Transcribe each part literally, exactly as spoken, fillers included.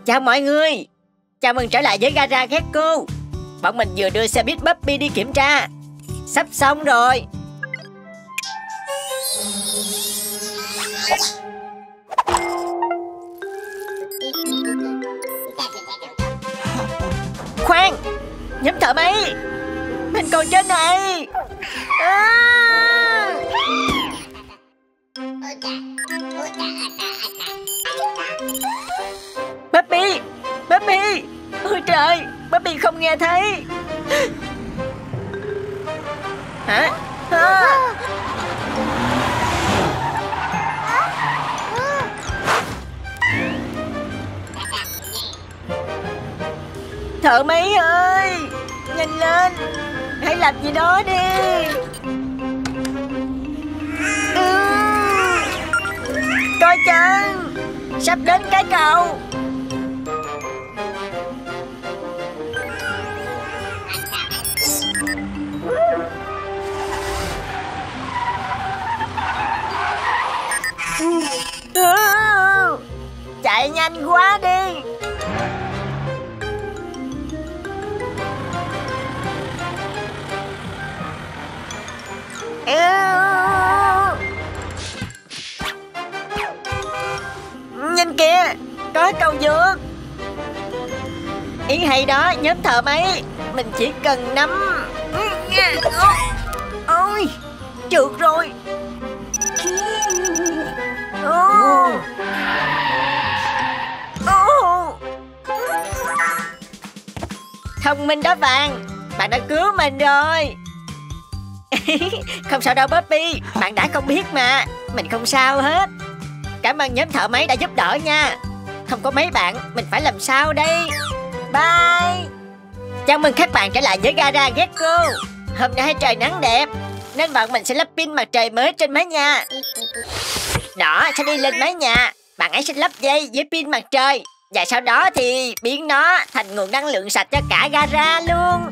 Chào mọi người, chào mừng trở lại với Gara Gecko. Bọn mình vừa đưa xe buýt Puppy đi kiểm tra, sắp xong rồi. Khoan, nhóm thợ máy, mình còn trên này. À! Puppy, Puppy, ôi trời, Puppy không nghe thấy. Hả? À! Thợ máy ơi, nhanh lên, hãy làm gì đó đi. Ừ. Coi chừng, sắp đến cái cầu. Ừ. Chạy nhanh quá đi. Nhìn kìa, có cầu vượt. Ý hay đó nhóm thợ máy. Mình chỉ cần nắm. Ôi, trượt rồi. Ô. Ô. Thông minh đó Vàng, bạn đã cứu mình rồi. Không sao đâu Puppy, bạn đã không biết mà. Mình không sao hết. Cảm ơn nhóm thợ máy đã giúp đỡ nha. Không có mấy bạn, mình phải làm sao đây? Bye. Chào mừng các bạn trở lại với Gara Gecko. Hôm nay trời nắng đẹp nên bọn mình sẽ lắp pin mặt trời mới trên mái nhà. Đó, sẽ đi lên mái nhà. Bạn ấy sẽ lắp dây với pin mặt trời, và sau đó thì biến nó thành nguồn năng lượng sạch cho cả gara luôn.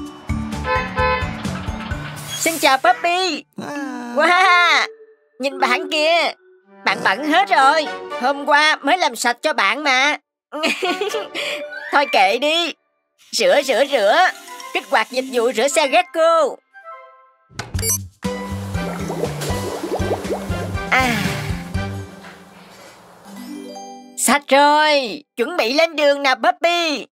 Xin chào Puppy. Wow, nhìn bạn kìa, bạn bẩn hết rồi. Hôm qua mới làm sạch cho bạn mà. Thôi kệ đi. Rửa rửa rửa. Kích hoạt dịch vụ rửa xe Gecko. À, sạch rồi. Chuẩn bị lên đường nào Puppy.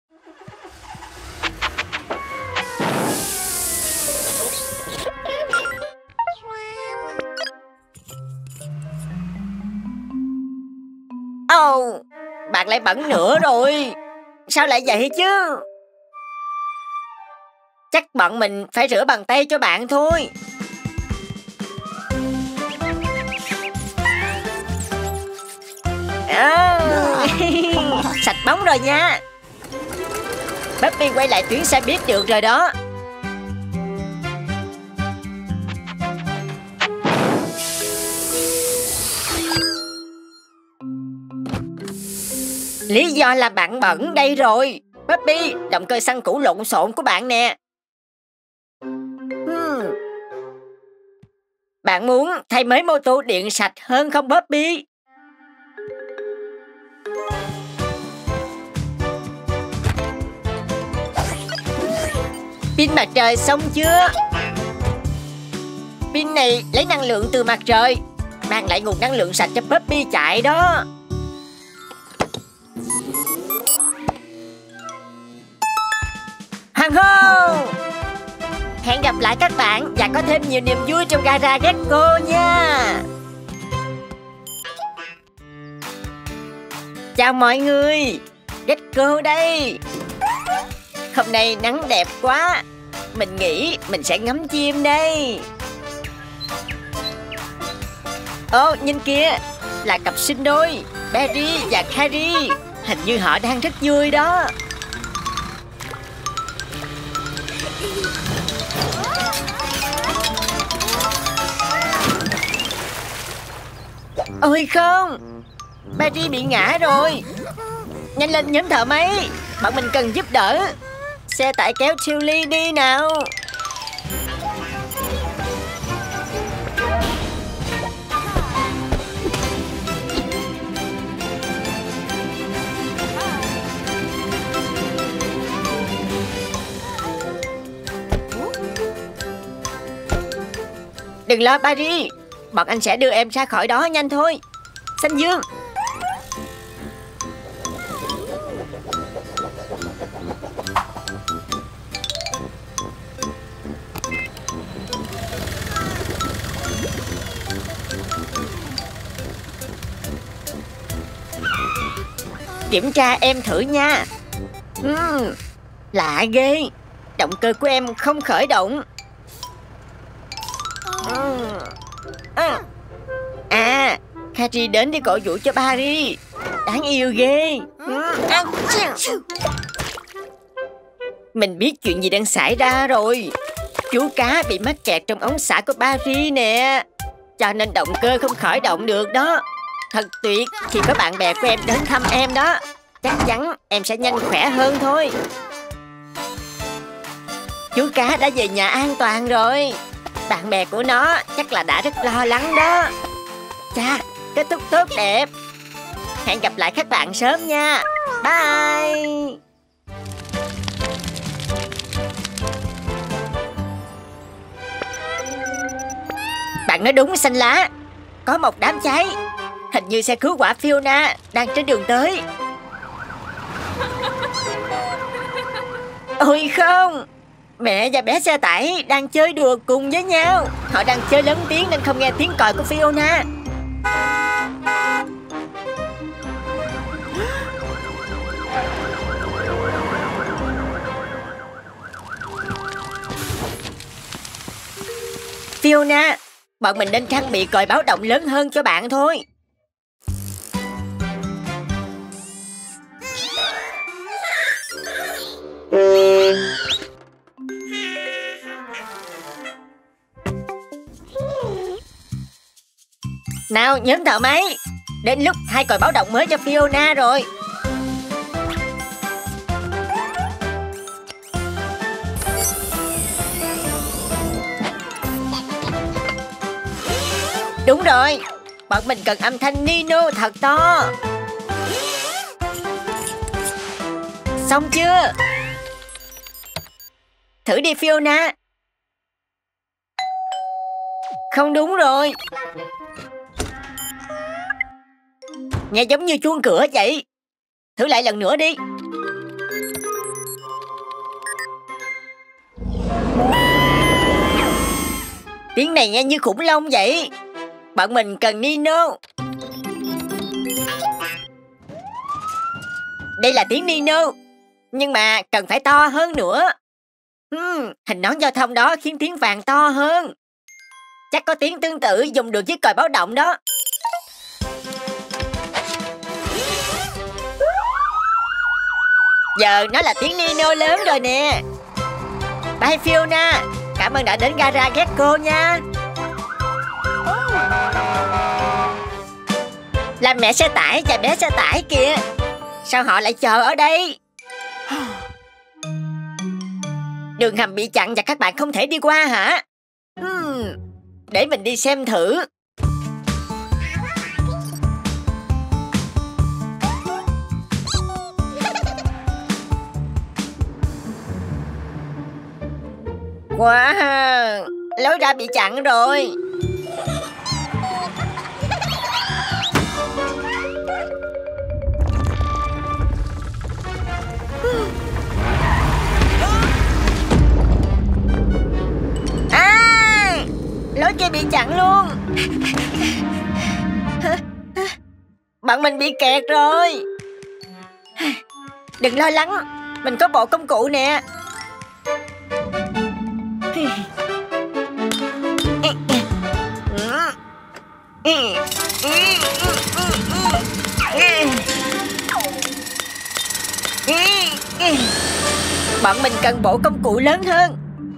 Ồ, oh, bạn lại bẩn nữa rồi. Sao lại vậy chứ? Chắc bọn mình phải rửa bằng tay cho bạn thôi. À, sạch bóng rồi nha. Puppy quay lại tuyến xe buýt được rồi đó. Lý do là bạn bẩn đây rồi. Puppy, động cơ xăng cũ lộn xộn của bạn nè. Hmm. Bạn muốn thay mới mô tô điện sạch hơn không Puppy? Pin mặt trời xong chưa? Pin này lấy năng lượng từ mặt trời, mang lại nguồn năng lượng sạch cho Puppy chạy đó. Hằng hô! Hẹn gặp lại các bạn và có thêm nhiều niềm vui trong Gara Gecko nha. Chào mọi người, Gecko đây. Hôm nay nắng đẹp quá, mình nghĩ mình sẽ ngắm chim đây. Ô, nhìn kìa, là cặp sinh đôi Barry và Carrie. Hình như họ đang rất vui đó. Ôi không, Barry bị ngã rồi. Nhanh lên nhóm thợ máy, bọn mình cần giúp đỡ. Xe tải kéo Tilly đi nào. Đừng lo Paris, bọn anh sẽ đưa em ra khỏi đó nhanh thôi. Xanh Dương. Kiểm tra em thử nha. uhm, Lạ ghê, động cơ của em không khởi động. uhm. À, à Harry đến để cổ vũ cho Paris. Đáng yêu ghê. uhm. Mình biết chuyện gì đang xảy ra rồi. Chú cá bị mắc kẹt trong ống xả của Paris nè, cho nên động cơ không khởi động được đó. Thật tuyệt khi có bạn bè của em đến thăm em đó. Chắc chắn em sẽ nhanh khỏe hơn thôi. Chú cá đã về nhà an toàn rồi. Bạn bè của nó chắc là đã rất lo lắng đó. Chà, kết thúc tốt đẹp. Hẹn gặp lại các bạn sớm nha. Bye. Bạn nói đúng Xanh Lá. Có một đám cháy. Hình như xe cứu hỏa Fiona đang trên đường tới. Ôi không, mẹ và bé xe tải đang chơi đùa cùng với nhau. Họ đang chơi lớn tiếng nên không nghe tiếng còi của Fiona. Fiona, bọn mình nên trang bị còi báo động lớn hơn cho bạn thôi. Nào nhóm thợ máy, đến lúc hai còi báo động mới cho Fiona rồi. Đúng rồi, bọn mình cần âm thanh Nino thật to. Xong chưa? Thử đi Fiona. Không đúng rồi. Nghe giống như chuông cửa vậy. Thử lại lần nữa đi. Tiếng này nghe như khủng long vậy. Bọn mình cần Nino. Đây là tiếng Nino, nhưng mà cần phải to hơn nữa. uhm, Hình nón giao thông đó khiến tiếng vàng to hơn. Chắc có tiếng tương tự dùng được với còi báo động đó. Giờ nó là tiếng Nino lớn rồi nè. Bye Fiona, cảm ơn đã đến gara Gecko nha. Là mẹ xe tải và bé xe tải kìa. Sao họ lại chờ ở đây? Đường hầm bị chặn và các bạn không thể đi qua hả? Hmm, để mình đi xem thử. Wow, lối ra bị chặn rồi. À, lối kia bị chặn luôn. Bọn mình bị kẹt rồi. Đừng lo lắng, mình có bộ công cụ nè. Bọn mình cần bộ công cụ lớn hơn.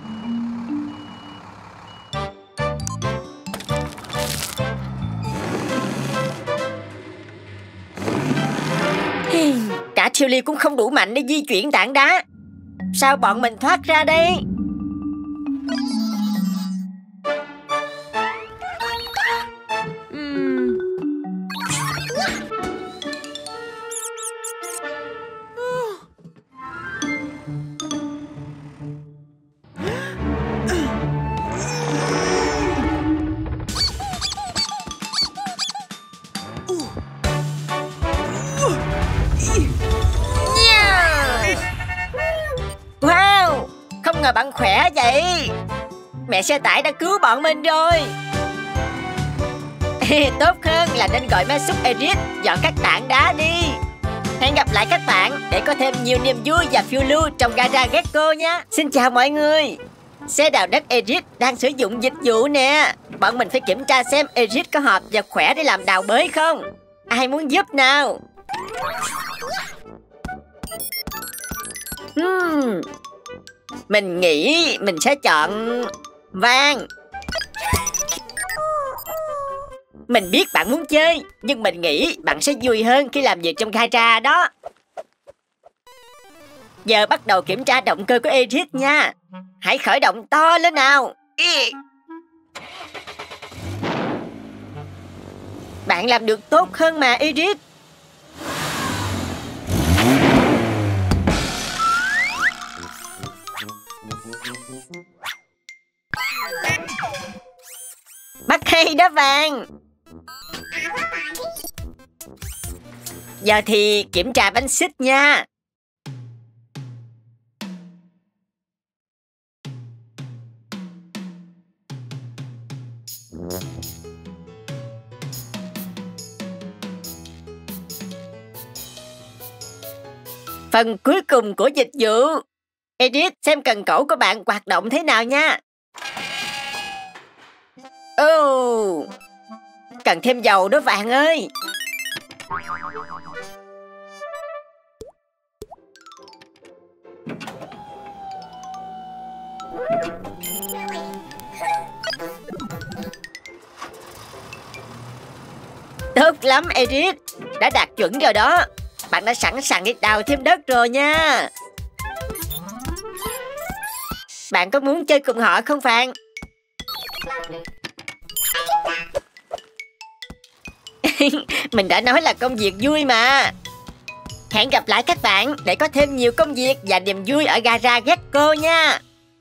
Cả Tilly cũng không đủ mạnh để di chuyển tảng đá. Sao bọn mình thoát ra đây? Mong là bạn khỏe vậy. Mẹ xe tải đã cứu bọn mình rồi. Tốt hơn là nên gọi máy xúc Eric dọn các tảng đá đi. Hẹn gặp lại các bạn để có thêm nhiều niềm vui và phiêu lưu trong gara Gekko nha. Xin chào mọi người. Xe đào đất Eric đang sử dụng dịch vụ nè. Bọn mình phải kiểm tra xem Eric có hợp và khỏe để làm đào bới không. Ai muốn giúp nào? Hmm. Mình nghĩ mình sẽ chọn Vàng. Mình biết bạn muốn chơi, nhưng mình nghĩ bạn sẽ vui hơn khi làm việc trong gara đó. Giờ bắt đầu kiểm tra động cơ của Eric nha. Hãy khởi động to lên nào. Bạn làm được tốt hơn mà Eric. Bắt hay đó Vàng. Giờ thì kiểm tra bánh xích nha. Phần cuối cùng của dịch vụ. Edit xem cần cẩu của bạn hoạt động thế nào nha. Oh, cần thêm dầu đó Vàng ơi. Tốt lắm Edit, đã đạt chuẩn rồi đó. Bạn đã sẵn sàng đi đào thêm đất rồi nha. Bạn có muốn chơi cùng họ không Vàng? Mình đã nói là công việc vui mà. Hẹn gặp lại các bạn để có thêm nhiều công việc và niềm vui ở gara Gekko nha.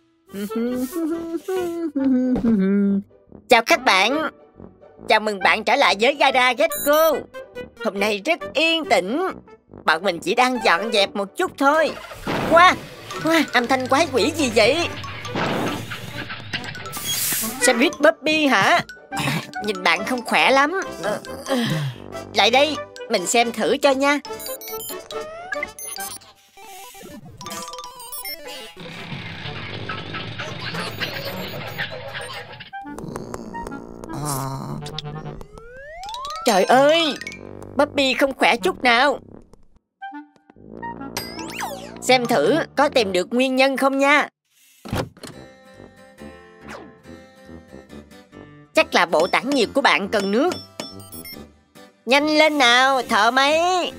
Chào các bạn. Chào mừng bạn trở lại với gara Gekko. Hôm nay rất yên tĩnh. Bọn mình chỉ đang dọn dẹp một chút thôi. Wow, wow, âm thanh quái quỷ gì vậy? Xe buýt Bobby hả? Nhìn bạn không khỏe lắm. Lại đây, mình xem thử cho nha. Trời ơi, Bobby không khỏe chút nào. Xem thử có tìm được nguyên nhân không nha. Chắc là bộ tản nhiệt của bạn cần nước. Nhanh lên nào, thợ máy.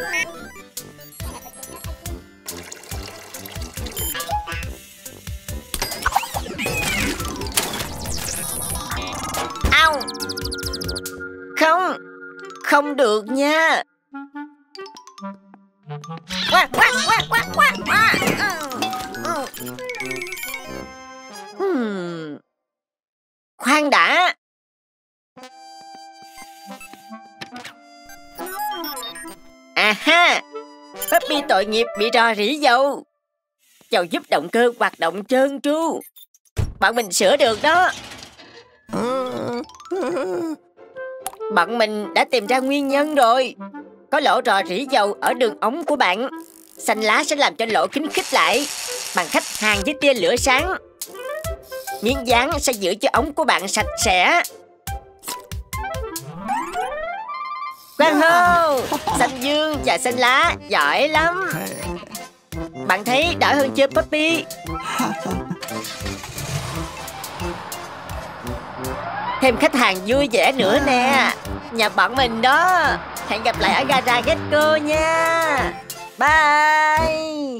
Au. Không, không được nha. Quá, quá, quá, quá, quá, quá. Hmm. Khoan đã. À ha, Bobby tội nghiệp bị rò rỉ dầu. Dầu giúp động cơ hoạt động trơn tru. Bọn mình sửa được đó. Bọn mình đã tìm ra nguyên nhân rồi. Có lỗ rò rỉ dầu ở đường ống của bạn. Xanh lá sẽ làm cho lỗ kính khít lại bằng cách hàn với tia lửa sáng. Miếng dán sẽ giữ cho ống của bạn sạch sẽ. Quang hô, xanh dương và xanh lá giỏi lắm. Bạn thấy đỡ hơn chưa Bobby? Thêm khách hàng vui vẻ nữa nè. Nhà bọn mình đó. Hẹn gặp lại ở gara Gekko nha. Bye.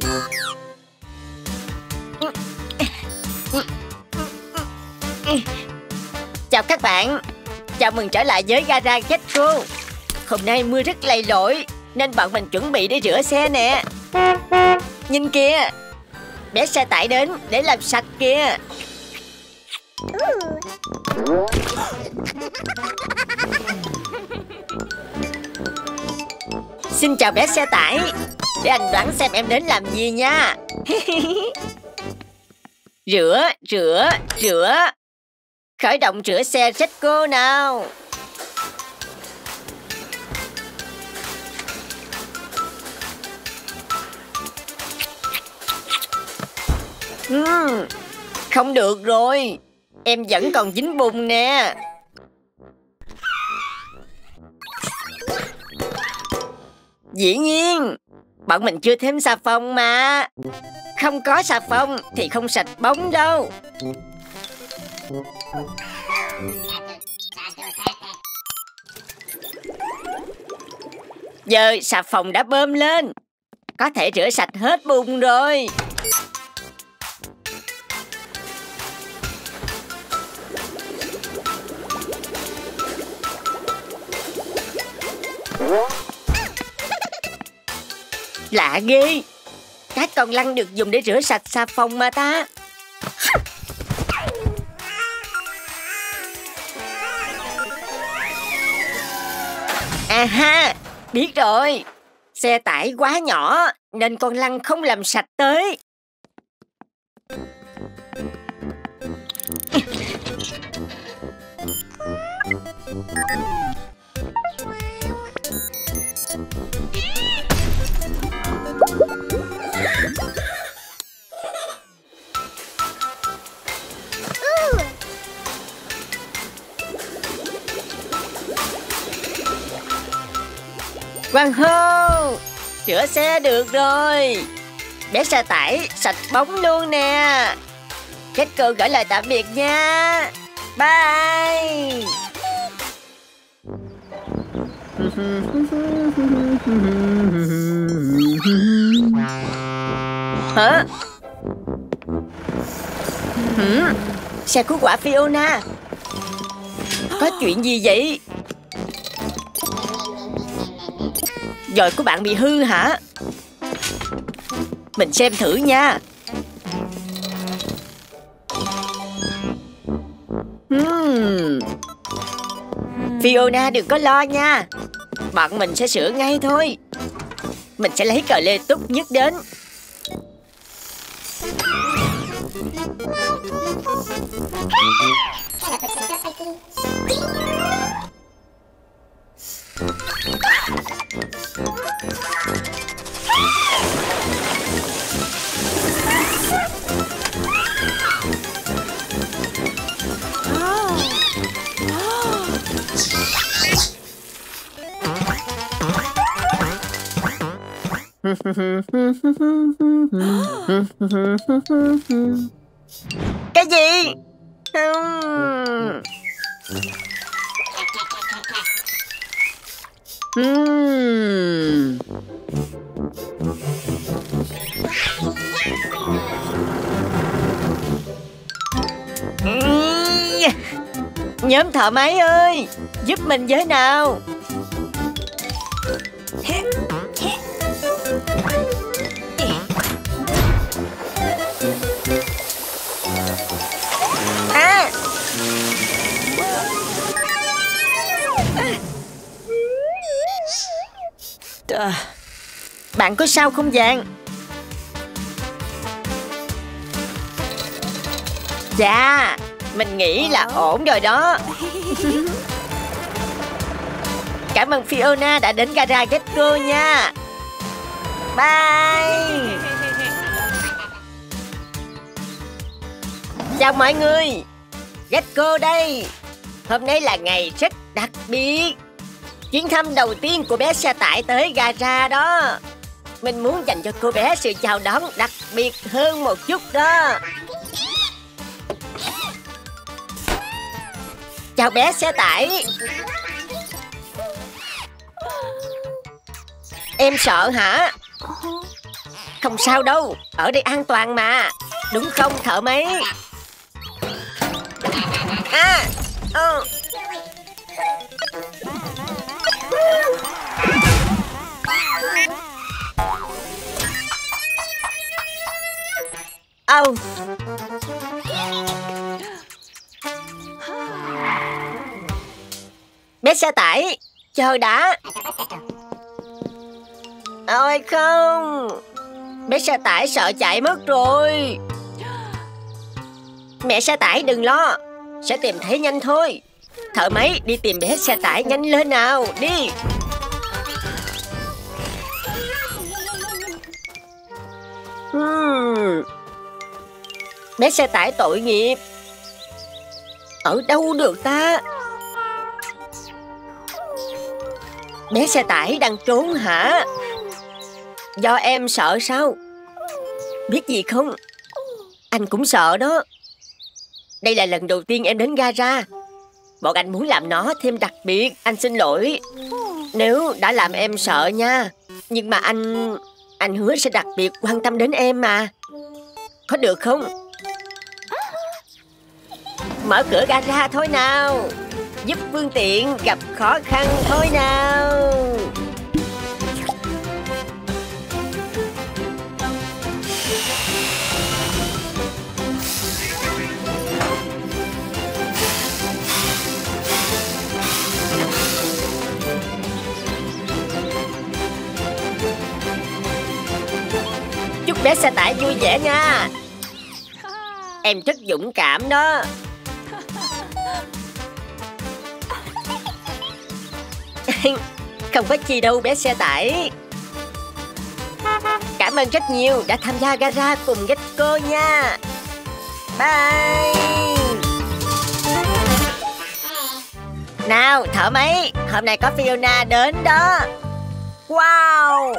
Chào các bạn. Chào mừng trở lại với gara Gekko. Hôm nay mưa rất lầy lội nên bọn mình chuẩn bị để rửa xe nè. Nhìn kìa, bé xe tải đến để làm sạch kìa. Xin chào bé xe tải. Để anh đoán xem em đến làm gì nha. Rửa, rửa, rửa. Khởi động rửa xe Jetco nào. uhm, Không được rồi. Em vẫn còn dính bùn nè. Dĩ nhiên, bọn mình chưa thêm xà phòng mà. Không có xà phòng thì không sạch bóng đâu. Giờ xà phòng đã bơm lên, có thể rửa sạch hết bùn rồi. Lạ ghê, các con lăn được dùng để rửa sạch xà phòng mà ta. À ha, biết rồi. Xe tải quá nhỏ nên con lăn không làm sạch tới. Quang hô, rửa xe được rồi. Bé xe tải sạch bóng luôn nè. Jetco gửi lời tạm biệt nha. Bye. Hả? Hử? Xe cứu hỏa Fiona. Có chuyện gì vậy? Dòi của bạn bị hư hả? Mình xem thử nha. hmm. Fiona đừng có lo nha. Bọn mình sẽ sửa ngay thôi. Mình sẽ lấy cờ lê tốt nhất đến. Cái gì? uhm. Uhm. Nhóm thợ máy ơi, giúp mình với nào. À. Bạn có sao không Vàng? Dạ, mình nghĩ là ổn rồi đó. Cảm ơn Fiona đã đến gara Jetco nha. Bye. Chào mọi người, Jetco đây. Hôm nay là ngày rất đặc biệt. Chuyến thăm đầu tiên của bé xe tải tới gara đó. Mình muốn dành cho cô bé sự chào đón đặc biệt hơn một chút đó. Chào bé xe tải. Em sợ hả? Không sao đâu, ở đây an toàn mà. Đúng không thợ máy? À, ừ. Oh. Bé xe tải, chờ đã. Ôi không, bé xe tải sợ chạy mất rồi. Mẹ xe tải đừng lo, sẽ tìm thấy nhanh thôi. Thợ máy đi tìm bé xe tải nhanh lên nào, đi. Hmm. Bé xe tải tội nghiệp. Ở đâu được ta? Bé xe tải đang trốn hả? Do em sợ sao? Biết gì không? Anh cũng sợ đó. Đây là lần đầu tiên em đến gara. Bọn anh muốn làm nó thêm đặc biệt. Anh xin lỗi nếu đã làm em sợ nha. Nhưng mà anh Anh hứa sẽ đặc biệt quan tâm đến em mà. Có được không? Mở cửa gara thôi nào. Giúp phương tiện gặp khó khăn thôi nào. Chúc bé xe tải vui vẻ nha. Em rất dũng cảm đó. Không có chi đâu bé xe tải. Cảm ơn rất nhiều đã tham gia gara cùng Gecko nha. Bye. Nào thợ máy, hôm nay có Fiona đến đó. Wow.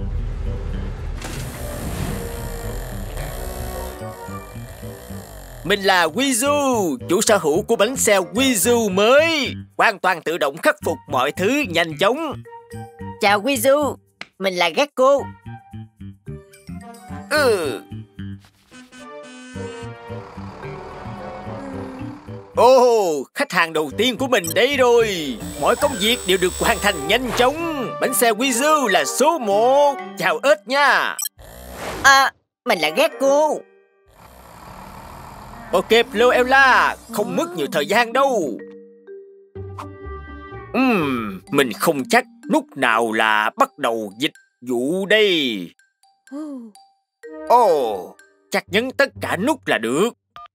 Mình là Wizu, chủ sở hữu của bánh xe Wizu mới. Hoàn toàn tự động khắc phục mọi thứ nhanh chóng. Chào Wizu, mình là Gecko. Ừ. Ồ, oh, khách hàng đầu tiên của mình đây rồi. Mọi công việc đều được hoàn thành nhanh chóng. Bánh xe Wizu là số một. Chào ếch nha. À, mình là Gecko. Ok, Floella, không mất nhiều thời gian đâu. Uhm, mình không chắc nút nào là bắt đầu dịch vụ đây. Ồ, oh, chắc nhấn tất cả nút là được.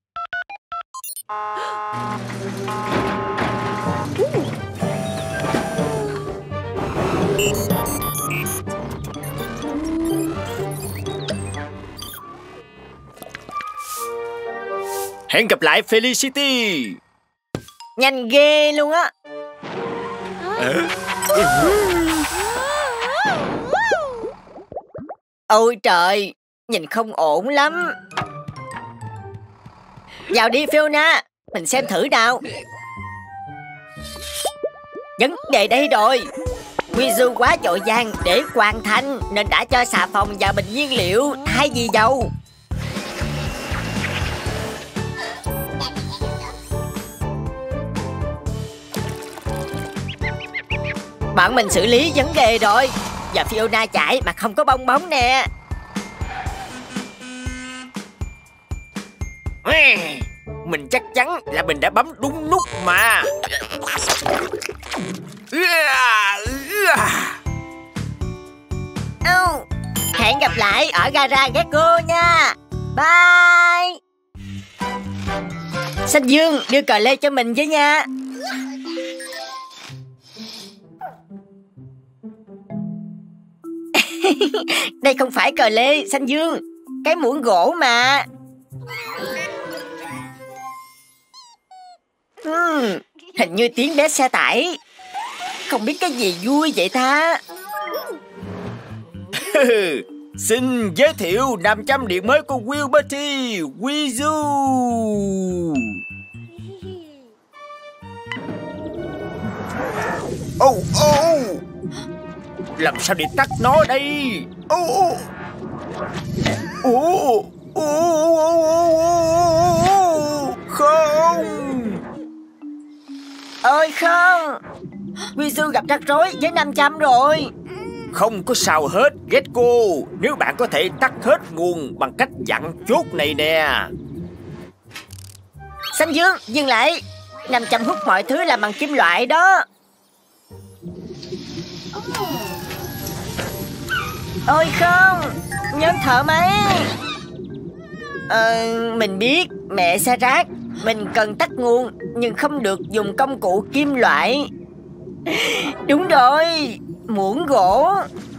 Hẹn gặp lại Felicity. Nhanh ghê luôn á. Ôi trời, nhìn không ổn lắm. Vào đi Fiona, mình xem thử nào. Vấn đề đây rồi. Wizu quá vội vàng để hoàn thành nên đã cho xà phòng vào bình nhiên liệu thay vì dầu. Bọn mình xử lý vấn đề rồi. Giờ Fiona chạy mà không có bong bóng nè. Mình chắc chắn là mình đã bấm đúng nút mà. Oh, hẹn gặp lại ở gara Gecko nha. Bye. Xanh Dương đưa cờ lê cho mình với nha. Đây không phải cờ lê Xanh Dương, cái muỗng gỗ mà. uhm, Hình như tiếng bé xe tải. Không biết cái gì vui vậy ta. Xin giới thiệu năm trăm điểm mới của Wilberty Wizu. Oh, oh. Làm sao để tắt nó đây? Oh. Oh. Oh. Không. Ôi không, Wizu gặp rắc rối với năm trăm rồi. Không có sao hết Gecko. Nếu bạn có thể tắt hết nguồn bằng cách dặn chốt này nè. Xanh Dương dừng lại. năm trăm hút mọi thứ làm bằng kim loại đó. Ôi không, nhóm thợ máy. Ờ, mình biết, Mẹ xe rác, mình cần tắt nguồn nhưng không được dùng công cụ kim loại. Đúng rồi, muỗng gỗ.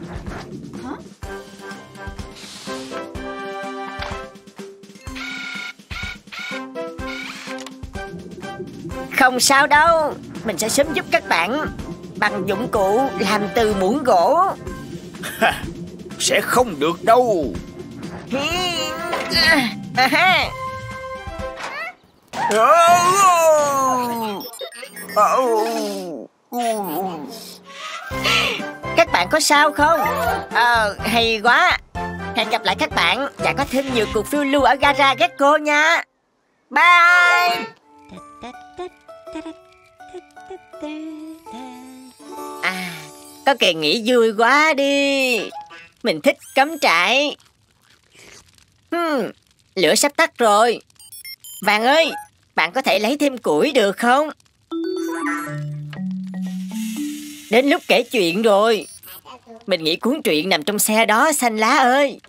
Không sao đâu, mình sẽ sớm giúp các bạn bằng dụng cụ làm từ muỗng gỗ. Sẽ không được đâu. Các bạn có sao không? Ờ, hay quá. Hẹn gặp lại các bạn và có thêm nhiều cuộc phiêu lưu ở gara Gecko nha. Bye. À, có kỳ nghỉ vui quá đi. Mình thích cắm trại. Hmm, lửa sắp tắt rồi. Vàng ơi, bạn có thể lấy thêm củi được không? Đến lúc kể chuyện rồi. Mình nghĩ cuốn truyện nằm trong xe đó, Xanh Lá ơi.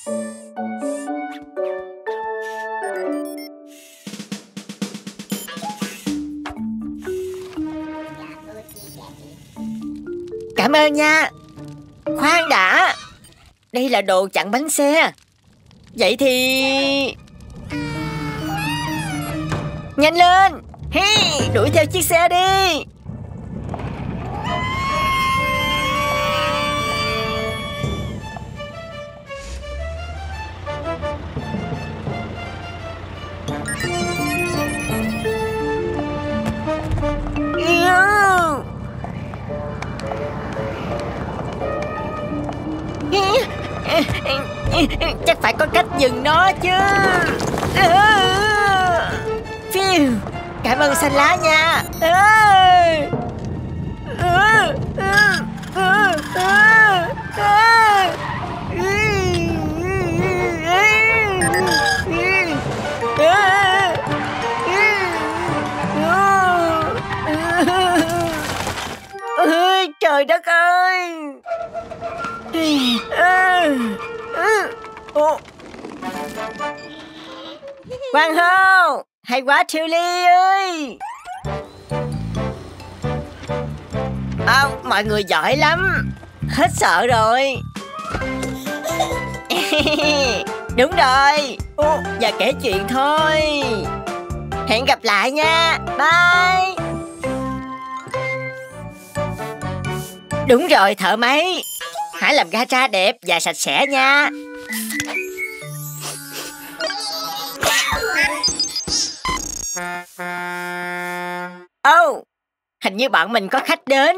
Cảm ơn nha. Khoan đã, đây là đồ chặn bánh xe. Vậy thì... nhanh lên. Hey, đuổi theo chiếc xe đi. Chắc phải có cách dừng nó chứ. Phiêu, cảm ơn Xanh Lá nha. Trời đất ơi. Hoàng hôn, hay quá Tilly ơi. À, mọi người giỏi lắm. Hết sợ rồi. Đúng rồi. Ô, giờ kể chuyện thôi. Hẹn gặp lại nha. Bye. Đúng rồi thợ máy, hãy làm gara đẹp và sạch sẽ nha. Ô, oh, hình như bọn mình có khách đến.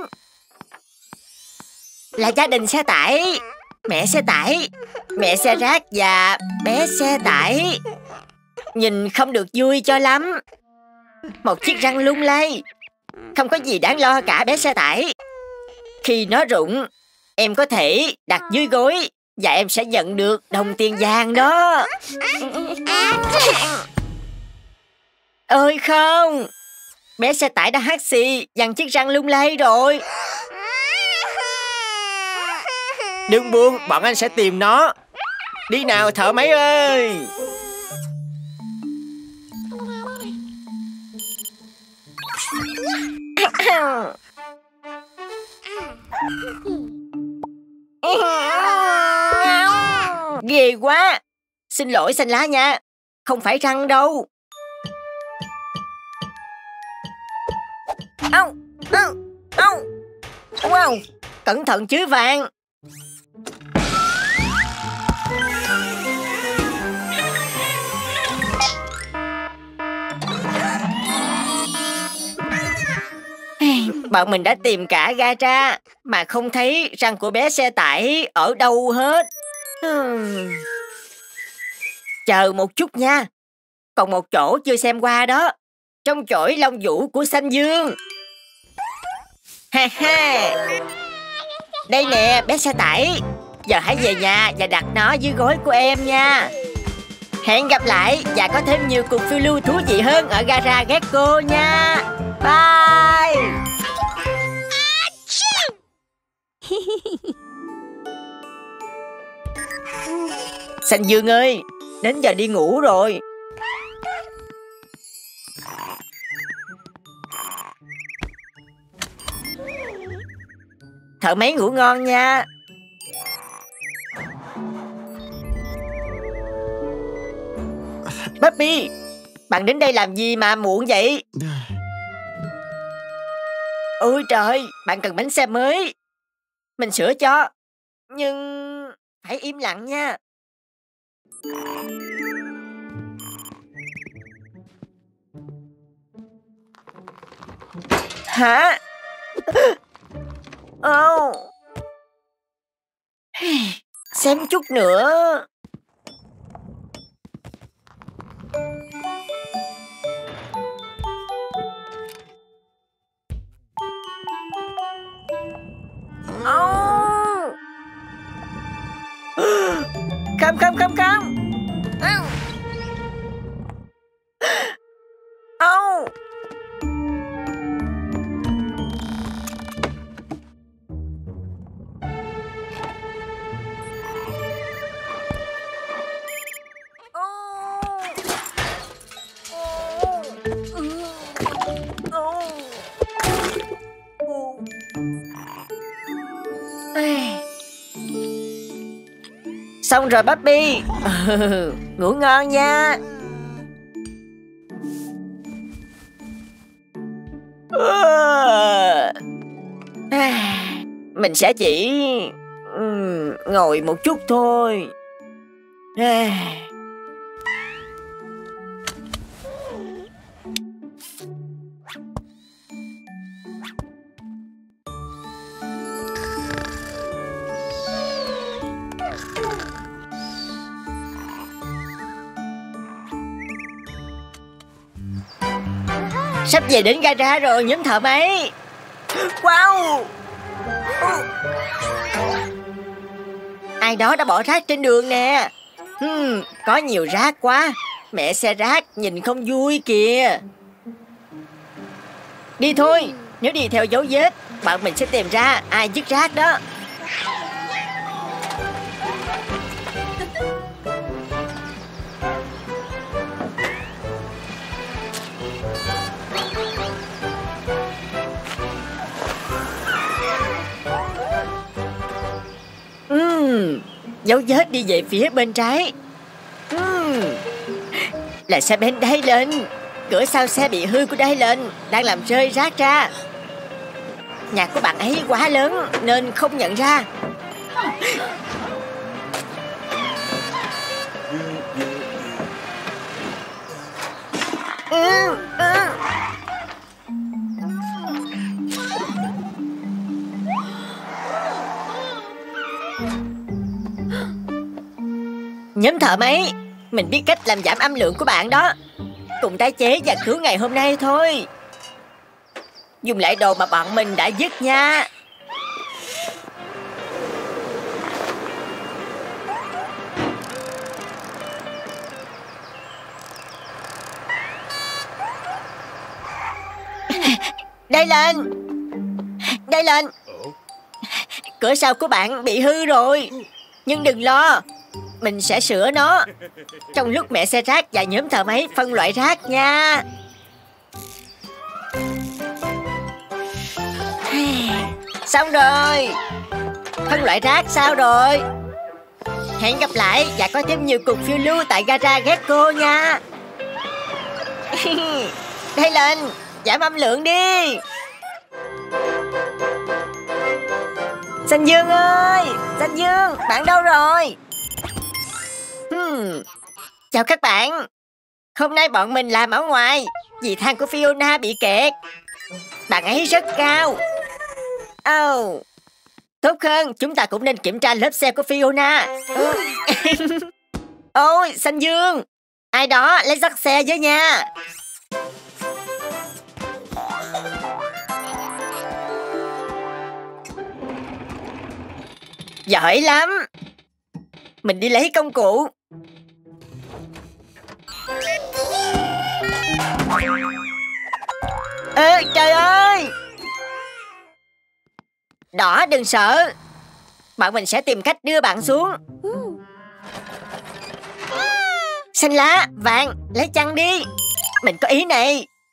Là gia đình xe tải. Mẹ xe tải, mẹ xe rác và bé xe tải. Nhìn không được vui cho lắm. Một chiếc răng lung lay. Không có gì đáng lo cả bé xe tải. Khi nó rụng, em có thể đặt dưới gối và em sẽ nhận được đồng tiền vàng đó. Ôi không, bé xe tải đã hắt xì văng chiếc răng lung lay rồi. Đừng buồn, bọn anh sẽ tìm nó. Đi nào thợ máy ơi. Ghê quá. Xin lỗi Xanh Lá nha. Không phải răng đâu. Au, au, au. Wow, cẩn thận chứ Vàng. Bọn mình đã tìm cả gara mà không thấy răng của bé xe tải ở đâu hết. Hmm. Chờ một chút nha. Còn một chỗ chưa xem qua đó. Trong chổi lông vũ của Xanh Dương. Ha ha. Đây nè bé xe tải. Giờ hãy về nhà và đặt nó dưới gối của em nha. Hẹn gặp lại và có thêm nhiều cuộc phiêu lưu thú vị hơn ở gara Gecko nha. Bye. Xanh Dương ơi, đến giờ đi ngủ rồi. Thợ máy ngủ ngon nha. Bobby, bạn đến đây làm gì mà muộn vậy? Ôi trời, bạn cần bánh xe mới. Mình sửa cho. Nhưng phải im lặng nha. Hả? Oh. Xem chút nữa. Oh. Không không không không. Oh. Xong rồi Bobby. Ừ, ngủ ngon nha. Mình sẽ chỉ ngồi một chút thôi. Sắp về đến gara rồi nhóm thợ máy. Wow. Ai đó đã bỏ rác trên đường nè. hmm, Có nhiều rác quá. Mẹ xe rác nhìn không vui kìa. Đi thôi. Nếu đi theo dấu vết, bạn mình sẽ tìm ra ai vứt rác đó. Uhm, dấu vết đi về phía bên trái. uhm, Là xe bên Dylan. Cửa sau xe bị hư của Dylan đang làm rơi rác ra. Nhạc của bạn ấy quá lớn nên không nhận ra. ừ, ừ. Nhóm thợ máy, mình biết cách làm giảm âm lượng của bạn đó. Cùng tái chế và cứu ngày hôm nay thôi. Dùng lại đồ mà bọn mình đã vứt nha. Đây lên. Đây lên. Cửa sau của bạn bị hư rồi. Nhưng đừng lo, mình sẽ sửa nó trong lúc mẹ xe rác và nhóm thợ máy phân loại rác nha. Xong rồi. Phân loại rác sao rồi? Hẹn gặp lại và có thêm nhiều cuộc phiêu lưu tại gara Gecko nha. Đây lên, giảm âm lượng đi. Xanh Dương ơi, Xanh Dương, bạn đâu rồi? Hmm. Chào các bạn. Hôm nay bọn mình làm ở ngoài vì thang của Fiona bị kẹt. Bạn ấy rất cao. Oh. Tốt hơn chúng ta cũng nên kiểm tra lớp xe của Fiona. Ôi, Xanh Dương, ai đó lấy dắt xe với nha. Giỏi lắm. Mình đi lấy công cụ. Ê, trời ơi. Đỏ đừng sợ. Bọn mình sẽ tìm cách đưa bạn xuống. Xanh lá, vàng, lấy chăn đi. Mình có ý này.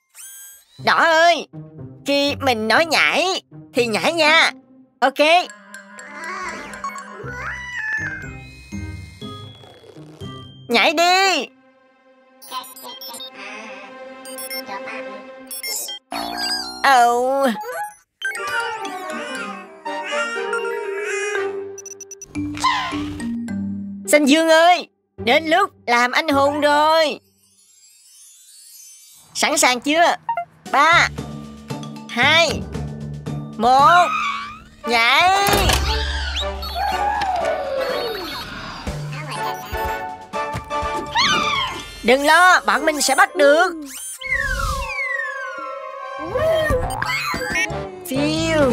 Đỏ ơi, khi mình nói nhảy thì nhảy nha. Ok. Nhảy đi. Oh. Xanh Dương ơi, đến lúc làm anh hùng rồi. Sẵn sàng chưa? Ba, hai, một, nhảy. Đừng lo, bọn mình sẽ bắt được. Phiêu.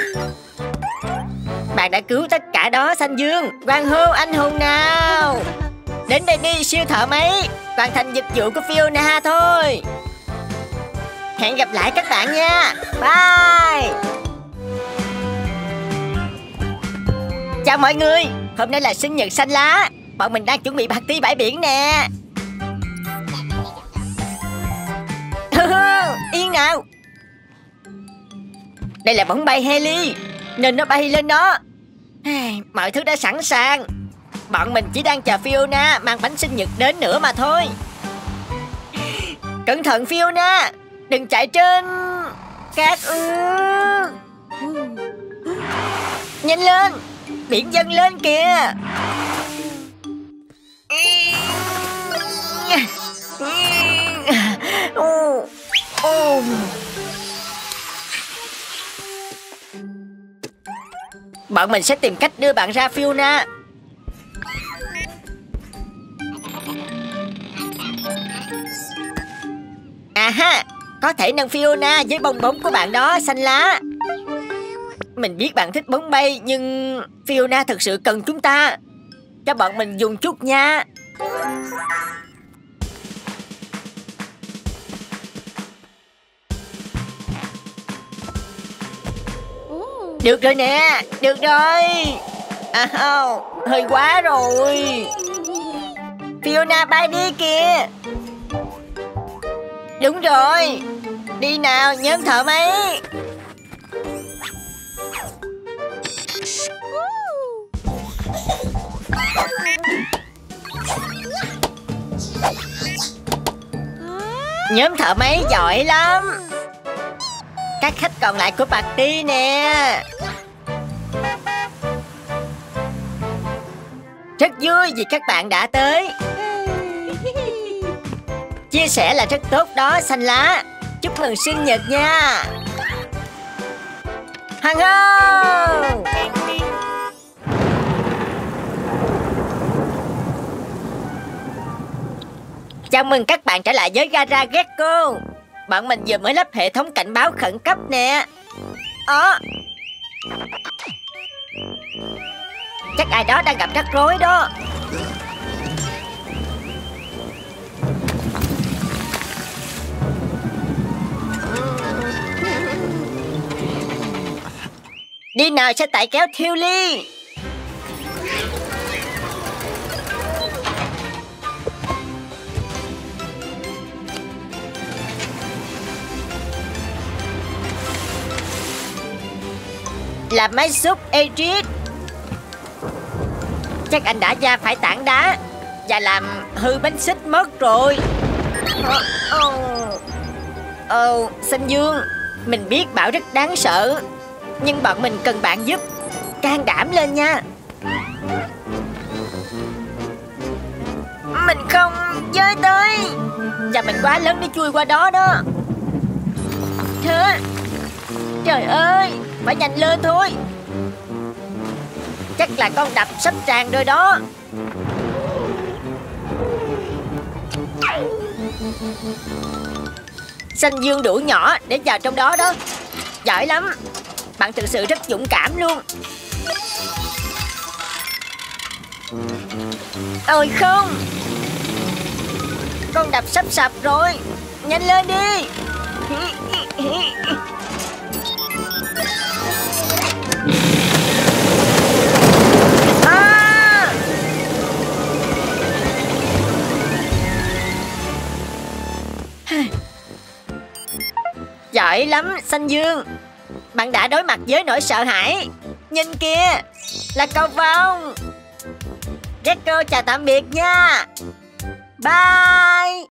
Bạn đã cứu tất cả đó Xanh Dương. Hoan hô anh hùng nào. Đến đây đi siêu thợ máy. Hoàn thành dịch vụ của Fiona thôi. Hẹn gặp lại các bạn nha. Bye. Chào mọi người. Hôm nay là sinh nhật Xanh Lá. Bọn mình đang chuẩn bị party bãi biển nè. Yên nào. Đây là bóng bay heli, nên nó bay lên đó. Mọi thứ đã sẵn sàng. Bọn mình chỉ đang chờ Fiona mang bánh sinh nhật đến nữa mà thôi. Cẩn thận Fiona, đừng chạy trên cát ư. Nhanh lên, biển dâng lên kìa. Oh, oh. Bọn mình sẽ tìm cách đưa bạn ra Fiona. À ha, có thể nâng Fiona với bong bóng của bạn đó Xanh Lá. Mình biết bạn thích bóng bay, nhưng Fiona thực sự cần chúng ta. Cho bọn mình dùng chút nha. Được rồi nè, được rồi. À không, hơi quá rồi. Fiona bay đi kìa. Đúng rồi. Đi nào nhóm thợ máy. Nhóm thợ máy giỏi lắm. Các khách còn lại của party nè. Rất vui vì các bạn đã tới. Chia sẻ là rất tốt đó Xanh Lá. Chúc mừng sinh nhật nha. Hằng hô. Chào mừng các bạn trở lại với gara Gecko. Bọn mình vừa mới lắp hệ thống cảnh báo khẩn cấp nè. Ờ. Chắc ai đó đang gặp rắc rối đó. Đi nào xe tải kéo thiêu ly. Là máy xúc Edith. Chắc anh đã va phải tảng đá và làm hư bánh xích mất rồi. Ồ, oh, oh, Xanh Dương, mình biết Bảo rất đáng sợ, nhưng bọn mình cần bạn giúp. Can đảm lên nha. Mình không chơi tới. Và mình quá lớn để chui qua đó đó. Thế, trời ơi, phải nhanh lên thôi. Chắc là con đập sắp tràn rồi đó. Xanh Dương đủ nhỏ để vào trong đó đó. Giỏi lắm. Bạn thực sự rất dũng cảm luôn. Ôi không, con đập sắp sập rồi. Nhanh lên đi. À! Giỏi lắm, Xanh Dương. Bạn đã đối mặt với nỗi sợ hãi. Nhìn kìa, là cầu vồng. Gecko chào tạm biệt nha. Bye.